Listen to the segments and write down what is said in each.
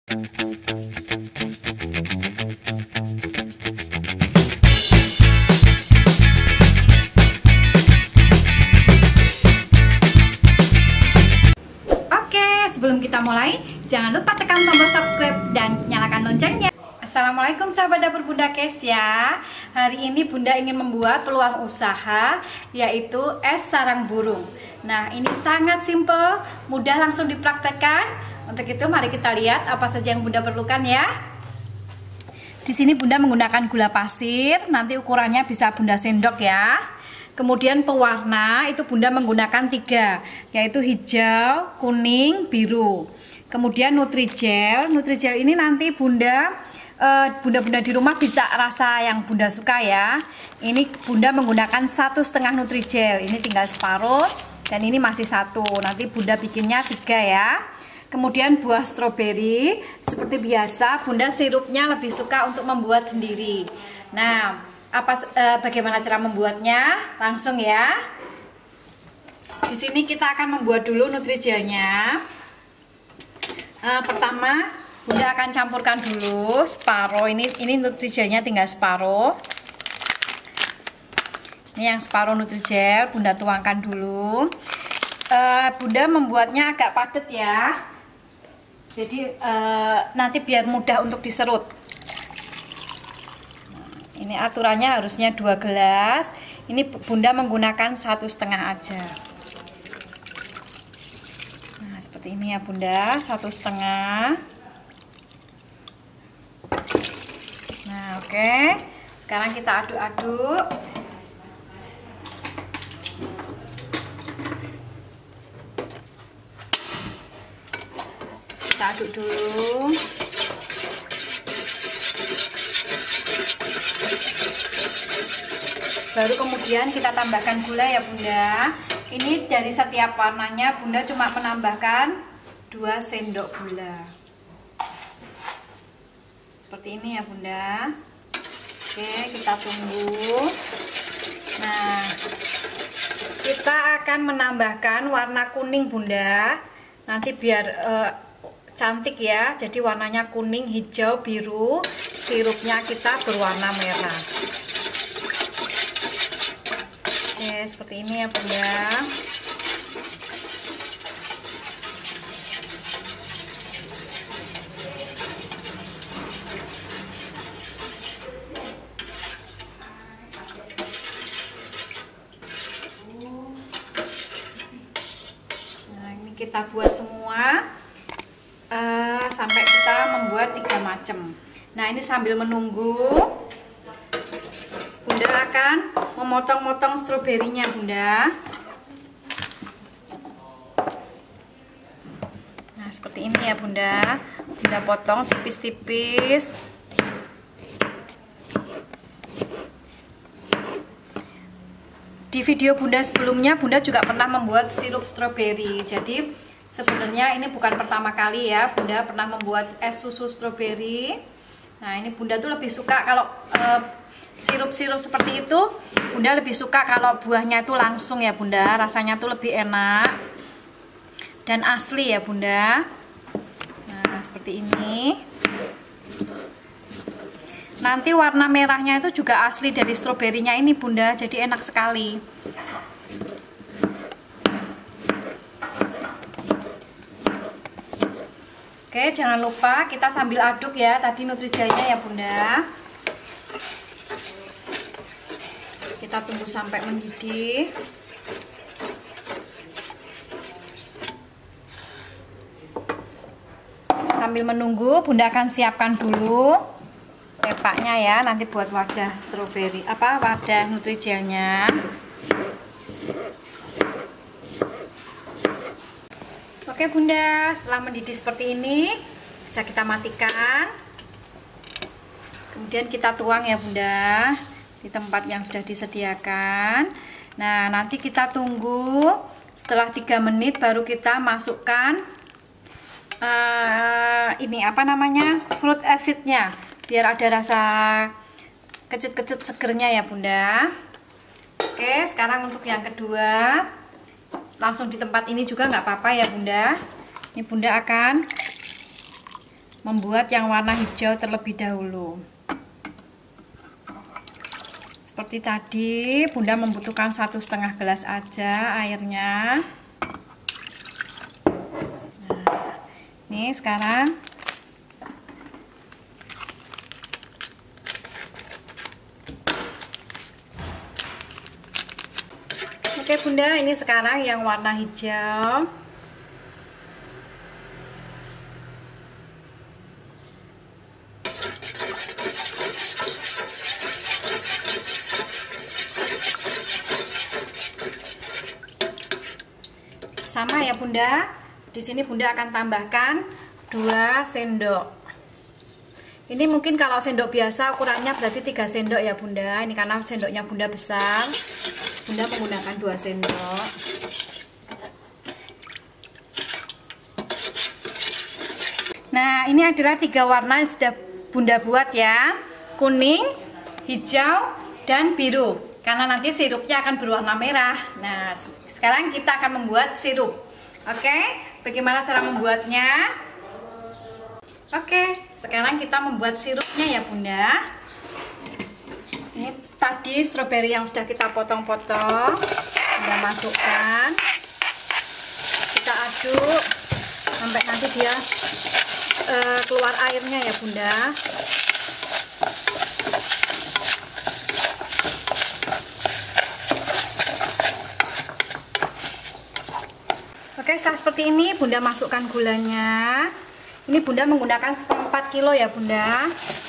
Sebelum kita mulai, jangan lupa tekan tombol subscribe dan nyalakan loncengnya. Assalamualaikum sahabat dapur Bunda Kes ya. Hari ini Bunda ingin membuat peluang usaha, yaitu es sarang burung. Nah, ini sangat simple, mudah langsung dipraktekkan. Untuk itu mari kita lihat apa saja yang Bunda perlukan ya. Di sini Bunda menggunakan gula pasir, nanti ukurannya bisa Bunda sendok ya. Kemudian pewarna itu Bunda menggunakan 3, yaitu hijau, kuning, biru. Kemudian Nutrijel ini nanti Bunda di rumah bisa rasa yang Bunda suka ya. Ini Bunda menggunakan 1,5 Nutrijel, ini tinggal separuh dan ini masih 1. Nanti Bunda bikinnya 3 ya. Kemudian buah stroberi, seperti biasa Bunda sirupnya lebih suka untuk membuat sendiri. Nah, bagaimana cara membuatnya? Langsung ya. Di sini kita akan membuat dulu Nutrijelnya. Pertama Bunda akan campurkan dulu separuh. Ini Nutrijelnya tinggal separuh. Ini yang separuh Nutrijel Bunda tuangkan dulu. Bunda membuatnya agak padat ya. Jadi nanti biar mudah untuk diserut. Ini aturannya harusnya 2 gelas. Ini Bunda menggunakan 1,5 aja. Nah, seperti ini ya Bunda, 1,5. Nah, oke. Sekarang kita aduk-aduk. Kita aduk dulu. Baru kemudian kita tambahkan gula ya Bunda. Ini dari setiap warnanya Bunda cuma menambahkan 2 sendok gula. Seperti ini ya Bunda. Oke, kita tunggu. Nah, kita akan menambahkan warna kuning Bunda. Nanti biar cantik ya. Jadi warnanya kuning, hijau, biru. Sirupnya kita berwarna merah. Oke, seperti ini ya Bunda. Nah, ini kita buat semua sampai kita membuat 3 macam. Nah, ini sambil menunggu Bunda akan memotong-motong stroberinya Bunda. Nah, seperti ini ya Bunda. Bunda potong tipis-tipis. Di video Bunda sebelumnya Bunda juga pernah membuat sirup stroberi. Jadi sebenarnya ini bukan pertama kali ya Bunda pernah membuat es susu stroberi. Nah, ini Bunda tuh lebih suka kalau sirup-sirup seperti itu. Bunda lebih suka kalau buahnya itu langsung ya Bunda. Rasanya tuh lebih enak dan asli ya Bunda. Nah, seperti ini. Nanti warna merahnya itu juga asli dari stroberinya ini Bunda. Jadi enak sekali. Oke, jangan lupa kita sambil aduk ya tadi Nutrijelnya ya Bunda. Kita tunggu sampai mendidih. Sambil menunggu Bunda akan siapkan dulu tepaknya ya, nanti buat wadah stroberi, wadah Nutrijelnya. Oke Bunda, setelah mendidih seperti ini bisa kita matikan. Kemudian kita tuang ya Bunda di tempat yang sudah disediakan. Nah, nanti kita tunggu setelah 3 menit baru kita masukkan ini fruit acidnya biar ada rasa kecut-kecut segernya ya Bunda. Oke, sekarang untuk yang kedua langsung di tempat ini juga nggak apa-apa ya Bunda. Ini Bunda akan membuat yang warna hijau terlebih dahulu. Seperti tadi, Bunda membutuhkan 1,5 gelas aja airnya. Nah, ini sekarang oke Bunda, ini sekarang yang warna hijau. Sama ya Bunda. Di sini Bunda akan tambahkan 2 sendok. Ini mungkin kalau sendok biasa ukurannya berarti 3 sendok ya Bunda. Ini karena sendoknya Bunda besar, Bunda menggunakan 2 sendok. Nah, ini adalah 3 warna yang sudah Bunda buat ya. Kuning, hijau, dan biru. Karena nanti sirupnya akan berwarna merah. Nah, sekarang kita akan membuat sirup. Oke, bagaimana cara membuatnya? Oke, sekarang kita membuat sirupnya ya Bunda. Ini tadi stroberi yang sudah kita potong-potong, Bunda masukkan. Kita aduk sampai nanti dia keluar airnya ya Bunda. Oke, setelah seperti ini Bunda masukkan gulanya. Ini Bunda menggunakan 4 kilo ya Bunda.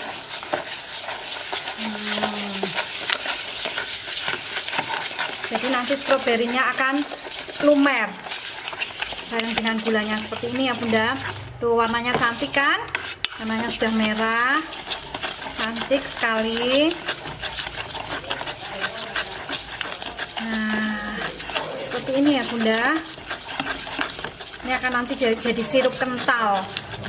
Jadi nanti stroberinya akan lumer bareng dengan gulanya seperti ini ya Bunda. Tuh warnanya cantik kan? Warnanya sudah merah, cantik sekali. Nah, seperti ini ya Bunda. Ini akan nanti jadi sirup kental.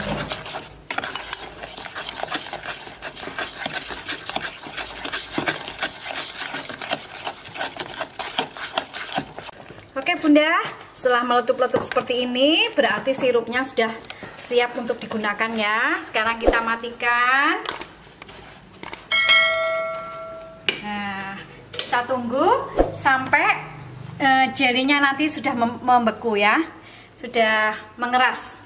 Oke Bunda, setelah meletup-letup seperti ini berarti sirupnya sudah siap untuk digunakan ya. Sekarang kita matikan. Nah, kita tunggu sampai jelinya nanti sudah membeku ya, sudah mengeras.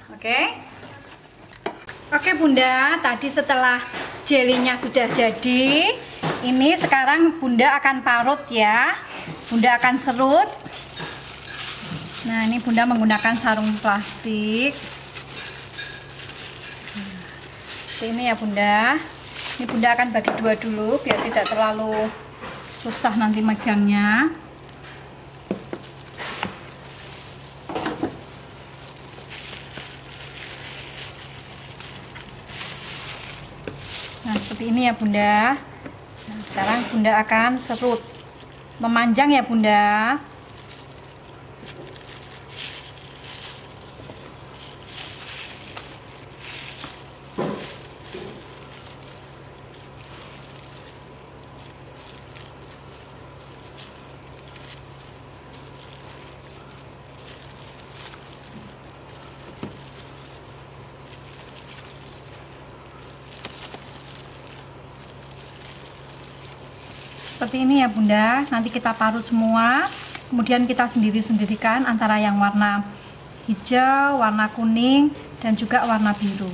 Oke Bunda, tadi setelah jelinya sudah jadi, ini sekarang Bunda akan parut ya. Bunda akan serut. Nah, ini Bunda menggunakan sarung plastik. Seperti ini ya Bunda. Ini Bunda akan bagi 2 dulu biar tidak terlalu susah nanti megangnya. Nah, seperti ini ya Bunda. Nah, sekarang Bunda akan serut. Memanjang ya Bunda. Seperti ini ya Bunda, nanti kita parut semua, kemudian kita sendiri-sendirikan antara yang warna hijau, warna kuning, dan juga warna biru.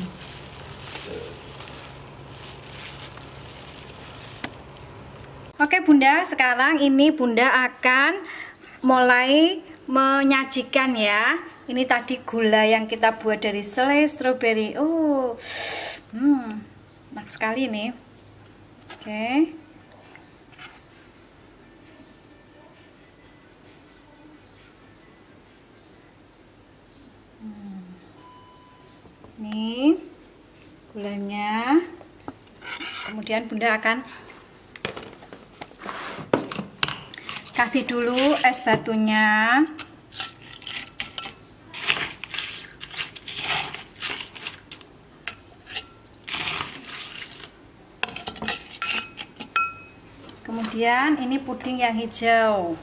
Oke Bunda, sekarang ini Bunda akan mulai menyajikan ya. Ini tadi gula yang kita buat dari selai stroberi. Enak sekali nih. Oke. Ini gulanya. Kemudian Bunda akan kasih dulu es batunya. Kemudian ini puding yang hijau.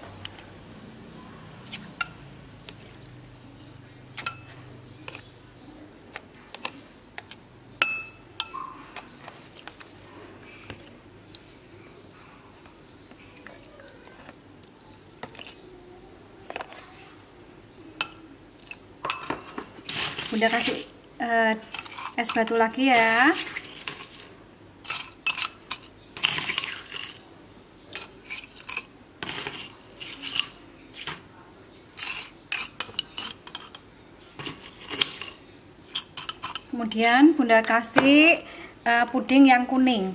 Bunda kasih es batu lagi ya. Kemudian Bunda kasih puding yang kuning.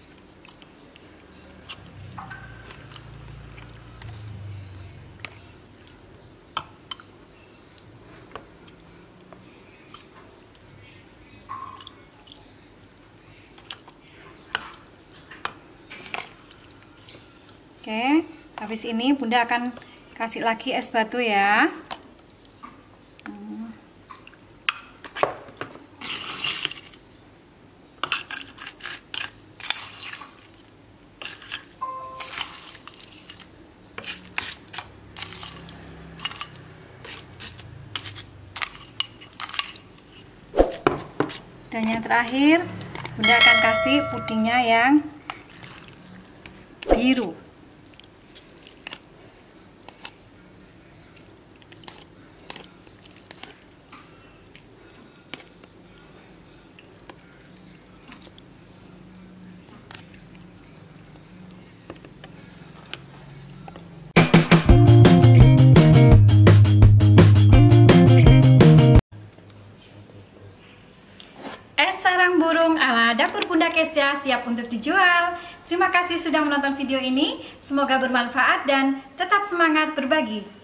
Oke, habis ini Bunda akan kasih lagi es batu ya. Dan yang terakhir, Bunda akan kasih pudingnya yang biru. Sarang burung ala dapur Bunda Kesya siap untuk dijual. Terima kasih sudah menonton video ini. Semoga bermanfaat dan tetap semangat berbagi.